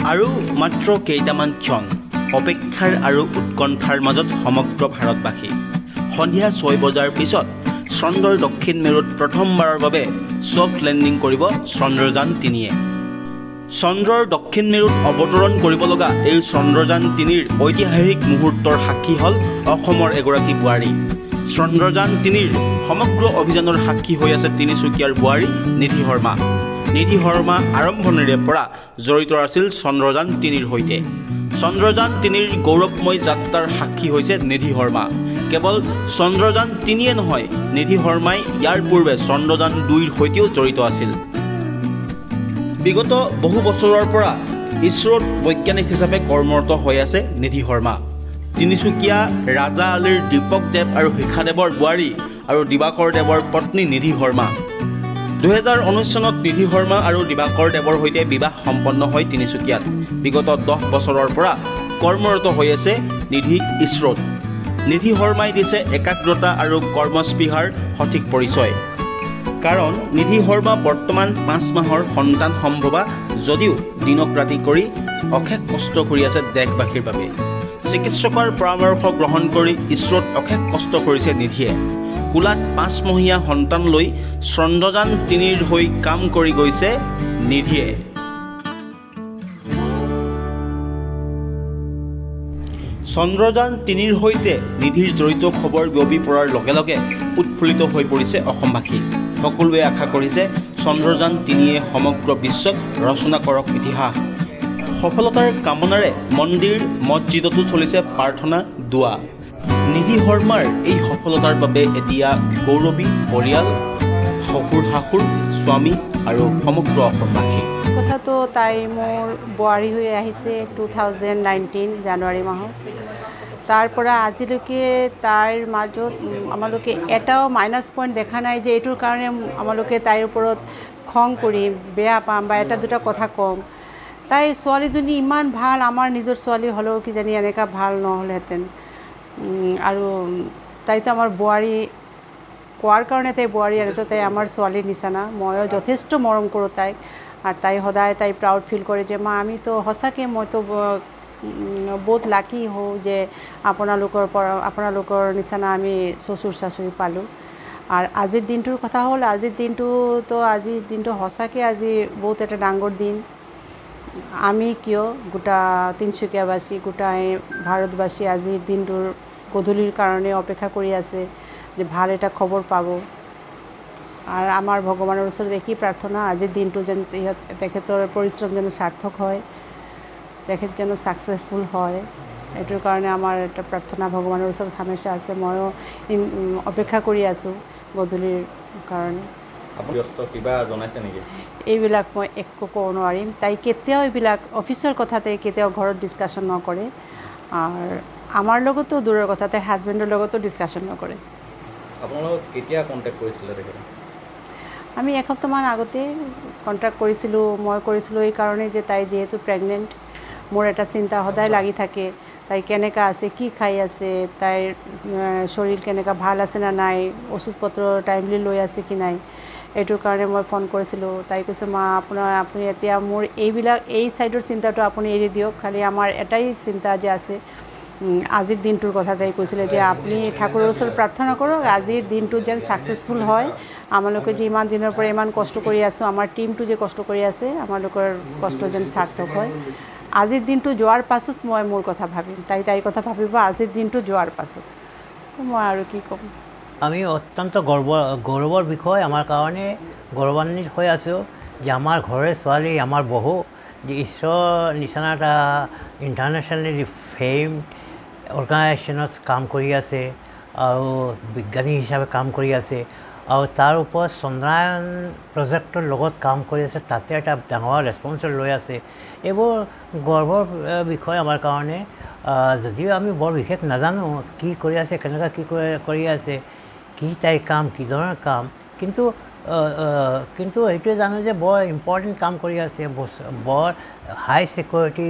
আৰু মাত্ৰ কেইটামান ক্ষণ অপেক্ষাৰ আৰু উৎকণ্ঠাৰ মাজত সমগ্ৰ ভাৰতবাসী সন্ধিয়া 6 বজাৰ পিছত চন্দ্ৰৰ দক্ষিণ মেৰুত প্ৰথমবাৰৰ বাবে ছফ্ট লেণ্ডিং কৰিব চন্দ্ৰযান-3-এ। চন্দ্ৰৰ দক্ষিণ মেৰুত অৱতৰণ কৰিব লগা এই চন্দ্ৰযান-3ৰ ঐতিহাসিক মুহূৰ্তৰ সাক্ষী হ'ল অসমৰ এগৰাকী বোৱাৰী। চন্দ্ৰযান-3ৰ সমগ্ৰ অভিযানৰ সাক্ষী হৈ আছে তিনিচুকীয়াৰ বোৱাৰী নিধি শৰ্মা। নিধি শৰ্মা আৰম্ভণিৰে পৰা জড়িত আছিল চন্দ্ৰযান-3ৰ সৈতে। চন্দ্ৰযান-3ৰ গৌৰৱময় যাত্ৰাৰ সাক্ষী হৈছে নিধি শৰ্মা। কেৱল চন্দ্ৰযান-3য়ে নহয়, নিধি শৰ্মাই ইয়াৰ পূৰ্বে চন্দ্ৰযান-2ৰ সৈতেও জড়িত আছিল। বিগত বহু বছৰৰ পৰা ইছৰোত বৈজ্ঞানিক হিচাপে কৰ্মৰত হৈ আছে নিধি শৰ্মা। তিনিচুকীয়া ৰাজা আলিৰ দীপক দেৱ আৰু শিখাদেৱৰ বোৱাৰী আৰু দিবাকৰ দেৱৰ পত্নী নিধি শৰ্মা। 2019 চনত নিধি শৰ্মা আৰু দিবাকৰ দেৱৰ সৈতে বিবাহ সম্পন্ন হয় তিনিচুকীয়াত। বিগত 10 বছৰৰ পৰা কৰ্মৰত হৈ আছে নিধি ইছৰোত। নিধি শৰ্মাই দিছে একাগ্ৰতা আৰু কৰ্মস্পৃহাৰ সঠিক পৰিচয়। কাৰণ নিধি শৰ্মা বৰ্তমান 5 মাহৰ সন্তান সম্ভৱা যদিও দিনক ৰাতি কৰি অশেষ কষ্ট কৰি আছে দেশবাসীৰ বাবে। চিকিৎসকৰ পৰামৰ্শ গ্ৰহণ কৰি ইছৰোত অশেষ কষ্ট কৰিছে নিধিয়ে। কোলাত 5 মহীয়া সন্তান লৈ চন্দ্ৰযান-3ৰ হৈ কাম কৰি গৈছে নিধিয়ে। চন্দ্ৰযান-3ৰ সৈতে নিধিৰ জড়িত খবৰ বিয়পি পৰাৰ লগে লগে উৎফুল্লিত হৈ পৰিছে অসমবাসী। সকলোৱে আশা কৰিছে চন্দ্ৰযান-3য়ে সমগ্ৰ বিশ্বত ৰচনা কৰক ইতিহাস। সফলতাৰ কামনাৰে মন্দিৰ মছজিদতো চলিছে প্ৰাৰ্থনা দোৱা। নিধি শৰ্মাৰ এই সফলতাৰ বাবে এতিয়া গৌৰৱী পৰিয়াল, শহুৰ-শাহুৰ, স্বামী আৰু সমগ্ৰ অসমবাসী। কথাটো তাই মোৰ বোৱাৰী হৈ আহিছে 2019 জানুৱাৰী মাহত। তাৰ পৰা আজিলৈকে তাইৰ মাজত আমালোকে এটাও মাইনাছ পইণ্ট দেখা নাই যে এইটোৰ কাৰণে আমালোকে তাইৰ ওপৰত খং কৰিম, বেয়া পাম বা এটা দুটা কথা ক'ম। তাই ছোৱালীজনী ইমান ভাল, আমাৰ নিজৰ ছোৱালী হ'লেও কিজানি এনেকুৱা ভাল নহ'লহেঁতেন। আৰু তাইতো আমাৰ বোৱাৰী কোৱাৰ কাৰণে তাই বোৱাৰী, আৰু তাই আমাৰ ছোৱালীৰ নিচিনা। ময়ো যথেষ্ট মৰম কৰোঁ তাইক। আৰু তাই সদায় তাই প্ৰাউড ফিল কৰে যে মা আমিতো সঁচাকৈ মইতো বহুত লাকি হওঁ যে আপোনালোকৰ নিচিনা আমি শ্বশুৰ শাশুড়ী পালোঁ। আৰু আজিৰ দিনটোৰ কথা হ'ল, আজিৰ দিনটো সঁচাকৈ আজি বহুত এটা ডাঙৰ দিন। আমি কিয় গোটা তিনিচুকীয়াবাসী, গোটাই ভাৰতবাসী আজিৰ দিনটোৰ গধূলিৰ কাৰণে অপেক্ষা কৰি আছে যে ভাল এটা খবৰ পাব। আৰু আমাৰ ভগৱানৰ ওচৰত একই প্ৰাৰ্থনা, আজিৰ দিনটো যেন তেখেতৰ পৰিশ্ৰম যেন সাৰ্থক হয়, তেখেত যেন ছাকচেছফুল হয়। এইটোৰ কাৰণে আমাৰ এটা প্ৰাৰ্থনা ভগৱানৰ ওচৰত হামেশা আছে। ময়ো অপেক্ষা কৰি আছোঁ গধূলিৰ কাৰণে। এইবিলাক মই একো ক'ব নোৱাৰিম। তাই কেতিয়াও এইবিলাক অফিচৰ কথা তাই কেতিয়াও ঘৰত ডিছকাশ্যন নকৰে। আৰু আমাৰ লগতো দূৰৰ কথা, তাইৰ হাজবেণ্ডৰ লগতো ডিছকাশ্যন নকৰে। আপোনালোক কেতিয়া কণ্টেক্ট কৰিছিলে তেখেতে? আমি এসপ্তাহমান আগতে কণ্টেক্ট কৰিছিলোঁ। মই কৰিছিলোঁ এই কাৰণেই যে তাই যিহেতু প্ৰেগনেণ্ট, মোৰ এটা চিন্তা সদায় লাগি থাকে তাই কেনেকুৱা আছে, কি খাই আছে, তাইৰ শৰীৰ কেনেকুৱা, ভাল আছে নে নাই, ঔষধ পত্ৰ টাইমলি লৈ আছে কি নাই। এইটোৰ কাৰণে মই ফোন কৰিছিলোঁ। তাই কৈছে মা আপুনি এতিয়া মোৰ এই ছাইডৰ চিন্তাটো আপুনি এৰি দিয়ক, খালি আমাৰ এটাই চিন্তা যে আছে আজিৰ দিনটোৰ কথা। তাই কৈছিলে যে আপুনি ঠাকুৰৰ ওচৰত প্ৰাৰ্থনা কৰক আজিৰ দিনটো যেন ছাকচেছফুল হয়। আমালোকে যে ইমান দিনৰ পৰা ইমান কষ্ট কৰি আছোঁ, আমাৰ টীমটো যে কষ্ট কৰি আছে, আমালোকৰ কষ্ট যেন সাৰ্থক হয়। আজিৰ দিনটো যোৱাৰ পাছত মই মোৰ কথা ভাবিম, তাইৰ কথা ভাবিব আজিৰ দিনটো যোৱাৰ পাছত। মই আৰু কি ক'ম। আমি অত্যন্ত গৌৰৱৰ বিষয় আমাৰ কাৰণে গৌৰৱান্বিত হৈ আছোঁ যে আমাৰ ঘৰৰে ছোৱালী, আমাৰ বহু যে ঈশ্বৰৰ নিচিনা এটা ইণ্টাৰনেশ্যনেলি ফেমড অৰ্গেনাইজেশ্যনত কাম কৰি আছে আৰু বিজ্ঞানী হিচাপে কাম কৰি আছে আৰু তাৰ ওপৰত চন্দ্ৰায়ন প্ৰজেক্টৰ লগত কাম কৰি আছে, তাতে এটা ডাঙৰ ৰেছপন্সিবিলিটি লৈ আছে। এইবোৰ গৰ্বৰ বিষয় আমাৰ কাৰণে। যদিও আমি বৰ বিশেষ নাজানো কি কৰি আছে, কেনেকুৱা কি কৰি আছে, কি তাইৰ কাম, কি ধৰণৰ কাম, কিন্তু এইটোৱে জানো যে বৰ ইম্পৰ্টেণ্ট কাম কৰি আছে, বৰ হাই চিকিউৰিটি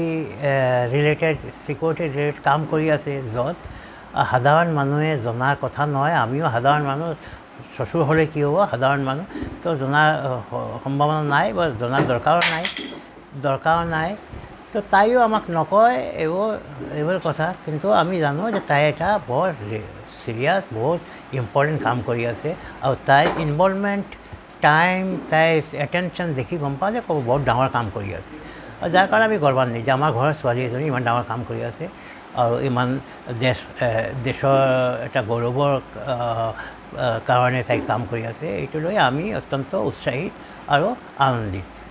ৰিলেটেড কাম কৰি আছে, য'ত সাধাৰণ মানুহে জনাৰ কথা নহয়। আমিও সাধাৰণ মানুহ, শ্বশুৰ হ'লে কি হ'ব, সাধাৰণ মানুহ তো জনাৰ সম্ভাৱনা নাই বা জনাৰ দৰকাৰো নাই। তো তাইও আমাক নকয় এইবোৰ কথা, কিন্তু আমি জানো যে তাই এটা বৰ চিৰিয়াছ বহুত ইম্পৰ্টেণ্ট কাম কৰি আছে আৰু তাইৰ ইনভলভমেণ্ট টাইম তাইৰ এটেনশ্যন দেখি গম পাওঁ যে বহুত ডাঙৰ কাম কৰি আছে আৰু যাৰ কাৰণে আমি গৌৰৱান্বিত যে আমাৰ ঘৰৰ ছোৱালী এজনী ইমান ডাঙৰ কাম কৰি আছে আৰু ইমান দেশৰ এটা গৌৰৱৰ কাৰণে তাই কাম কৰি আছে, এইটো লৈ আমি অত্যন্ত উৎসাহিত আৰু আনন্দিত।